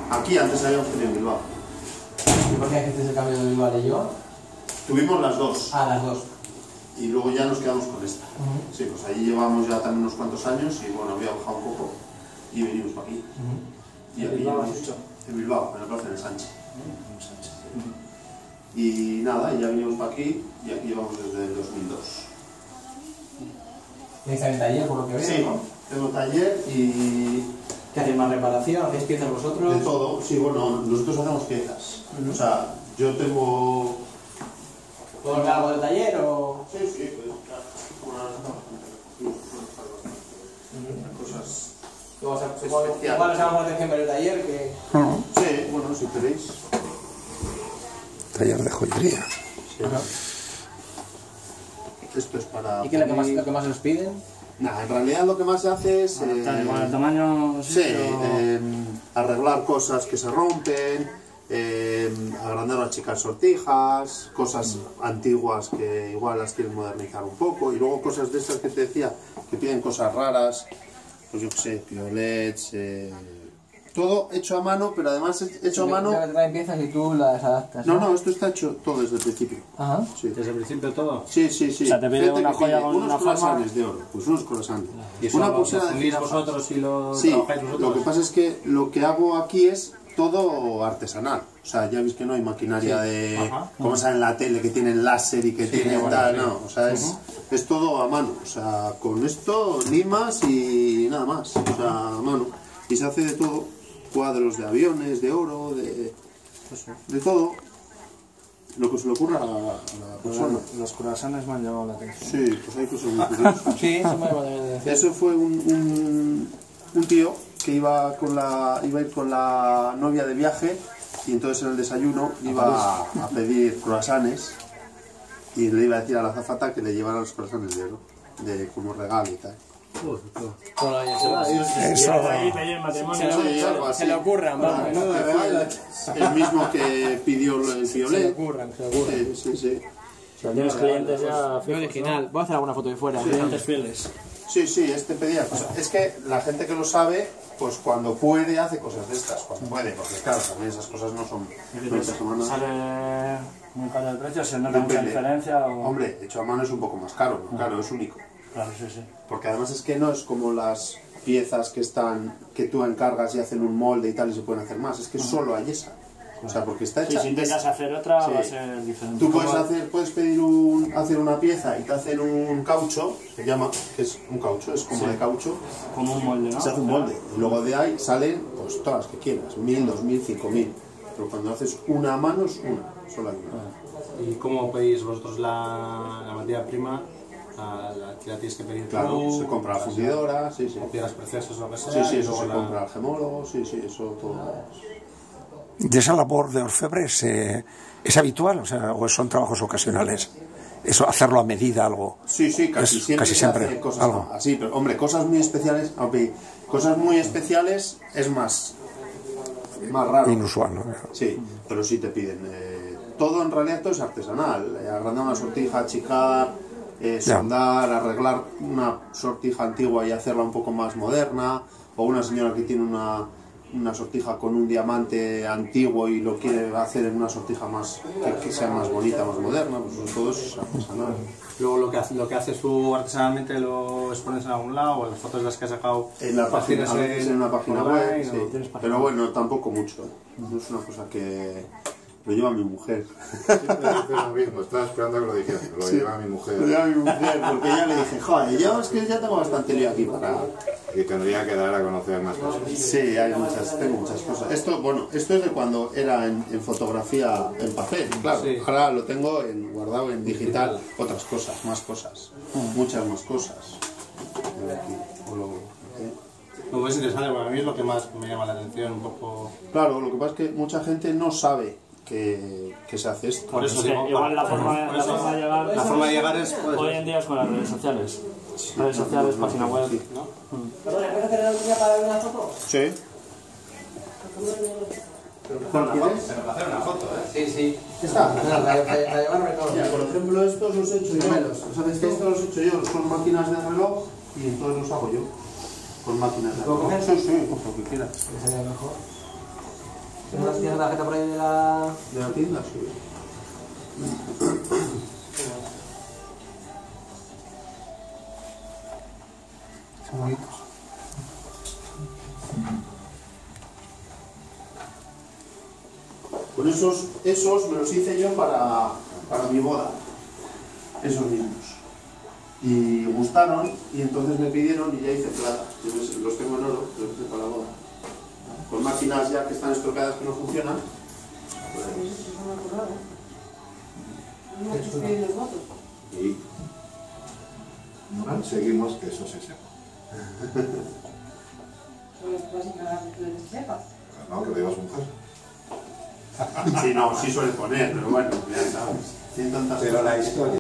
Aquí antes habíamos tenido en Bilbao. ¿Y por qué hiciste el cambio de Bilbao y yo? Tuvimos las dos. Ah, las dos. Y luego ya nos quedamos con esta. Sí, pues ahí llevamos ya también unos cuantos años y bueno, había bajado un poco y venimos para aquí. Y aquí Bilbao llevamos, has hecho? en Bilbao, en la plaza de Sánchez. Y nada, ya venimos para aquí y aquí llevamos desde el 2002. ¿Tenéis también taller por lo que veo? Sí, ¿no? tengo taller y... ¿Qué hacéis más reparación? ¿Hacéis piezas vosotros? De todo, sí, bueno, nosotros hacemos piezas. O sea, yo tengo... ¿Puedo ver algo del taller o...? Sí, sí, pues cosas Igual os damos atención por el taller que... Sí, bueno, si queréis. Taller de joyería. Sí. Esto es para... ¿Y qué es lo que más os piden? Nah, en realidad lo que más se hace es... Con el tamaño... sí, arreglar cosas que se rompen, agrandar o achicar sortijas, cosas antiguas que igual las quieren modernizar un poco, y luego cosas de estas que te decía, que piden cosas raras, pues yo qué sé, piolets, todo hecho a mano, pero además hecho a mano... Te traen piezas y tú las adaptas, No, no, esto está hecho todo desde el principio. Ajá. Sí. ¿Desde el principio todo? Sí, sí, sí. O sea, te pide Gente una que joya pide con una unos forma... croissants de oro, pues unos croissants. ¿Y eso una lo pulsera de fundís jirafa. vosotros y lo Sí, trabajáis vosotros? lo que pasa es que lo que hago aquí es todo artesanal. O sea, ya veis que no hay maquinaria de... Ajá. como sale en la tele, que tienen láser y que tienen bueno, tal, sí. no. O sea, es todo a mano. O sea, con esto, limas y nada más. O sea, a mano. Y se hace de todo. Cuadros de aviones, de oro, de todo. Lo que se le ocurra a la persona. Los croissants me han llamado la atención. Sí, pues hay cosas muy curiosas. Sí, eso me llama también la atención. Eso fue un tío que iba a ir con la novia de viaje y entonces en el desayuno iba a pedir croissants y le iba a decir a la azafata que le llevara los croissants de oro, como regalo y tal. Eso. Se le ocurran, vamos. El mismo que pidió el Se le violet. ocurran. Sí, sí, sí. O sea, tienes clientes ya Muy original. Voy a hacer alguna foto de fuera. clientes fieles. Sí, sí, este pedía cosas. Es que la gente que lo sabe, pues cuando puede hace cosas de estas, cuando puede, porque claro, también esas cosas no son hechas a mano. ¿Sale muy caro el precio? ¿Se nota mucha Depende. diferencia? O... Hombre, hecho a mano es un poco más caro, ¿no? Claro, es único. Claro, sí, sí. Porque además es que no es como las piezas que tú encargas y hacen un molde y tal y se pueden hacer más, es que solo hay esa. O sea, porque está Sí, hecha... si intentas hacer otra Sí. va a ser diferente. Tú puedes pedir hacer una pieza y te hacen un caucho, se llama, que es un caucho, es como de caucho, Como un molde, ¿no? se hace un molde. Y luego de ahí salen pues todas las que quieras, 1000, 2000, 5000. Pero cuando haces una a mano es una, solo hay una. ¿Y cómo pedís vosotros la materia prima? ¿La tienes que pedir Claro, tú? se compra la fundidora, sí, sí. O piedras preciosas o lo que sea. Sí, sí, y eso luego se la- compra al gemólogo, sí, sí, eso todo. ¿De esa labor de orfebre es habitual? O sea, ¿o son trabajos ocasionales? Eso, hacerlo a medida, algo. Sí, sí, casi siempre. Casi se siempre, hace cosas algo. así, pero hombre, cosas muy especiales, aunque cosas muy especiales es más raro. Inusual, ¿no? Sí, pero sí te piden. Todo en realidad todo es artesanal. Agrandar una sortija, achicar, soldar, arreglar una sortija antigua y hacerla un poco más moderna. O una señora que tiene una sortija con un diamante antiguo y lo quiere hacer en una sortija más que sea más bonita, más moderna. Pues todo eso es artesanal. Luego lo que haces tú artesanalmente lo expones en algún lado, o las fotos de las que has sacado En la página, a veces en una página online, web, o sí. tienes página Pero web. bueno, tampoco mucho. No es una cosa que lo lleva mi mujer. Siempre dice lo mismo, estaba esperando a que lo dijera. Lo lleva mi Lo mujer lleva mi mujer, porque ya le dije, joder, yo es que ya tengo bastante lío aquí para... y tendría que dar a conocer más cosas. Sí, tengo muchas cosas. Esto es de cuando era en fotografía en papel, claro. Sí. Ahora lo tengo guardado en digital, otras cosas, más cosas, muchas más cosas. A ver aquí, Lo que es interesante, porque a mí es lo que más me llama la atención, un poco... Claro, lo que pasa es que mucha gente no sabe que se hace esto. Por eso Que digo, igual la forma de llegar es... hoy en día es con las redes sociales. Redes sociales, página web, ¿no? Perdona, ¿puedes hacer la línea para ver una foto? Sí. ¿Cuál quieres? Pero para hacer una foto, ¿eh? Sí, sí. Está. Para llevarme todo. Mira, por ejemplo, estos los he hecho yo. Gemelos. ¿Sabes qué? Estos los he hecho yo. Son máquinas de reloj y entonces los hago yo. Con máquinas de reloj. Sí, sí, pues lo que quieras. Que sería mejor. ¿Tienes la tarjeta por ahí de la tienda? Sí. Son bonitos. Pues esos me los hice yo para mi boda, esos mismos. Y gustaron, y entonces me pidieron y ya hice plata. Entonces los tengo en oro, los hice para la boda. Con máquinas ya que están estropeadas que no funcionan. Y seguimos que eso se sepa. No, que lo ibas a mujer. Sí, no, sí suele poner, pero bueno, ya sabes. Tiene tantas Pero la historia.